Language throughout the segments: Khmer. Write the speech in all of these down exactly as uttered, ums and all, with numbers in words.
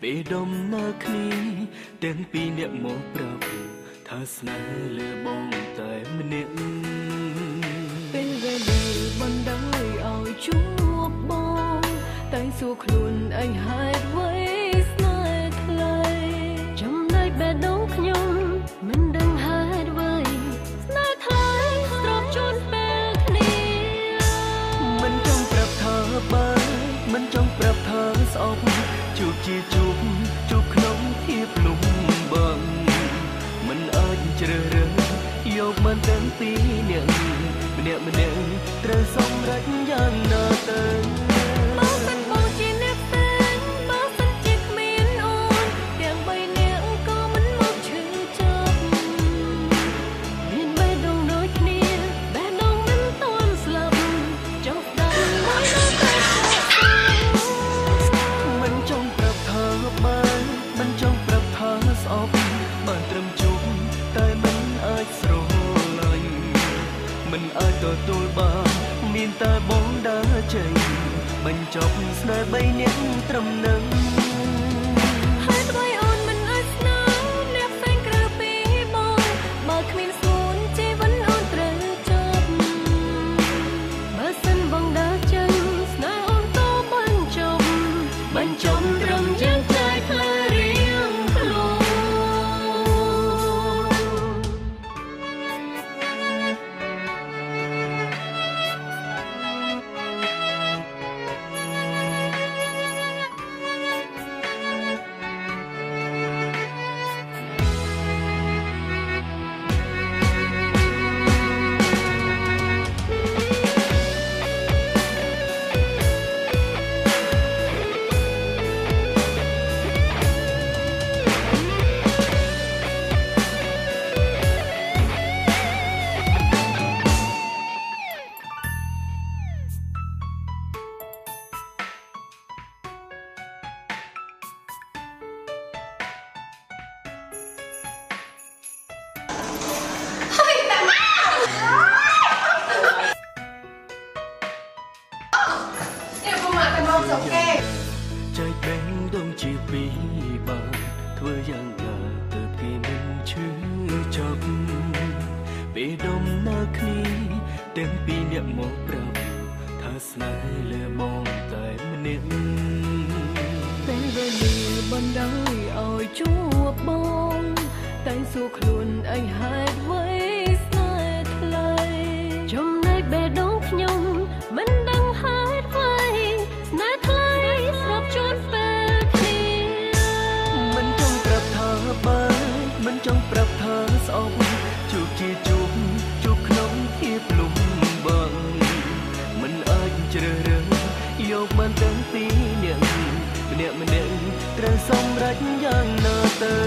ពេលដំណើរគ្នាទាំងពីរអ្នកមកប្រាប់ថាស្នេហ៍លើបងតែម្នាក់ពេលវេលាបណ្ដឹងឲ្យជួបបងតែសួរខ្លួនអីហេតុអ្វីស្នេហ៍ថ្លៃចំណែកបេះដូងខ្ញុំមិនដឹងហេតុអ្វីស្នេហ៍ថ្លៃស្របជូនពេលគ្នាមិនចង់ប្រាប់ថាបើមិនចង់ប្រាប់ថាស្អប់ជួបជាជួបជួបក្នុងភាពលំបាកមិនអាចជ្រើសរើសយកមិនទាំងពីរអ្នកម្នាក់ម្នាក់ត្រូវសម្រេចយ៉ាងណាទៅបើសិនបងជាអ្នកផ្សេងបើសិនជាគ្មានអូនទាំងបីនាក់ក៏មិនមកឈឺចាប់មានបេះដូងដូចគ្នាបេះដូងមិនទាន់ស្លាប់ចង់ស្ដាប់មួយនៅតែមិនចង់ប្រាប់ថាបានមិនចង់ប្រាប់ថាស្អប់បានត្រឹមជួបតែមិនអាចស្រឡាញ់មិនអាចទទួលបានមានតែបងដើរចេញបញ្ចប់ស្នេហ៍បីនាក់ត្រឹមនឹងហើយអ្វីអូនមិនអាចស្នេហ៍អ្នកផ្សេងក្រៅពីបងបើគ្មានស្មួនជីវិតអូនត្រូវចប់បើសិនបងដើរចេញស្នេហ៍អូនក៏បញ្ចប់បញ្ចប់ត្រឹមយ៉ាងใจផ្លែរៀងខ្លួនចែកបែងដងជាពីរបានធ្វើយ៉ាងណាទៅគេមិនឈឺចាប់ពេលដំណើរគ្នាទាំងពីរអ្នកមកប្រាប់ថាស្នេហ៍លើបងតែម្នាក់ពេលវេលាបណ្ដឹងឲ្យជួបបងតែសួរខ្លួនអីហេតុអ្វីស្នេហ៍ថ្លៃចំណែកបេះដូងខ្ញុំមិនដឹងហេតុអ្វីស្នេហ៍ថ្លៃស្របជូនពេលគ្នាមិនចង់ប្រាប់ថាបើមិនចង់ប្រាប់ថាស្អប់ជួបជាជួបជួបក្នុងភាពលំបាកមិនអាចជ្រើសរើសយកបានទាំងពីរអ្នកម្នាក់ម្នាក់ត្រូវសម្រេចយ៉ាងណាទៅ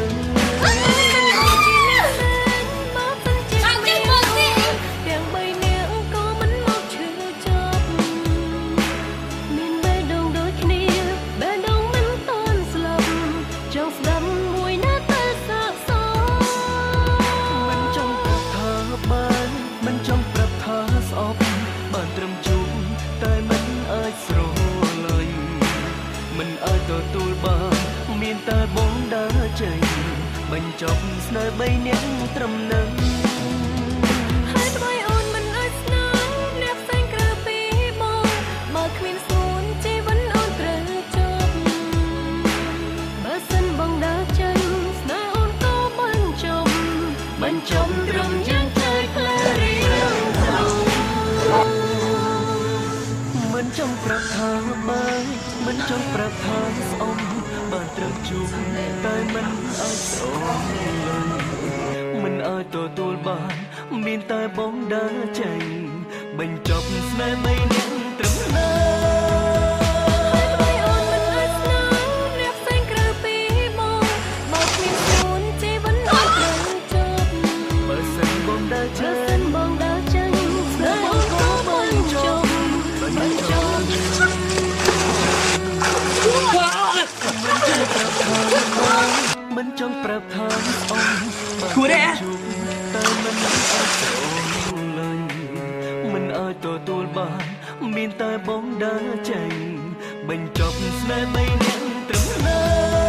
បានត្រឹមជួបតែមិនអាចស្រឡាញ់មិនអាចទទួលបានមានតែបងដើរចេញបញ្ចប់ស្នេហ៍បីនាក់ត្រឹមនឹងហើយអ្វីអូនមិនអាចស្នេហ៍អ្នកផ្សេងក្រៅពីបងបើគ្មានស្មួនជីវិតអូនត្រូវចប់បើសិនបងដើរចេញស្នេហ៍អូនក៏បញ្ចប់បញ្ចប់ត្រឹមយ៉ាងใจផ្លែរៀងខ្លួនមិនចង់ប្រាប់ថាបើមិនចង់ប្រាប់ថាស្អប់បានត្រឹមជួបតែមិនអាចស្រឡាញ់មិនអាចទទួលបានមានតែបងដើរចេញបញ្ចប់ស្នេហ៍បីនាក់ត្រឹមណាមិនចង់ប្រាប់ថាស្អប់គួរទេតែមិនអាចស្រឡាញ់មិនអាចទទួលបានមានតែបងដើរចេញបញ្ចប់ស្នេហ៍បីនាក់ត្រឹមណា